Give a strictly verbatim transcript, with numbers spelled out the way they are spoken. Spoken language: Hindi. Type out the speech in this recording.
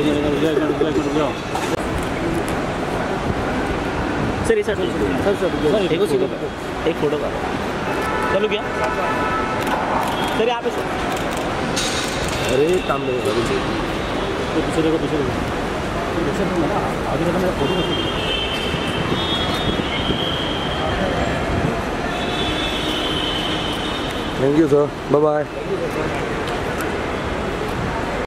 सर इस सर सर सर एक फोटो एक फोटो का चलो क्या सर यहाँ पे सर। अरे काम नहीं होगा पीछे देखो पीछे देखो आगे देखो मेरा फोटो कैसे। Thank you sir, bye bye.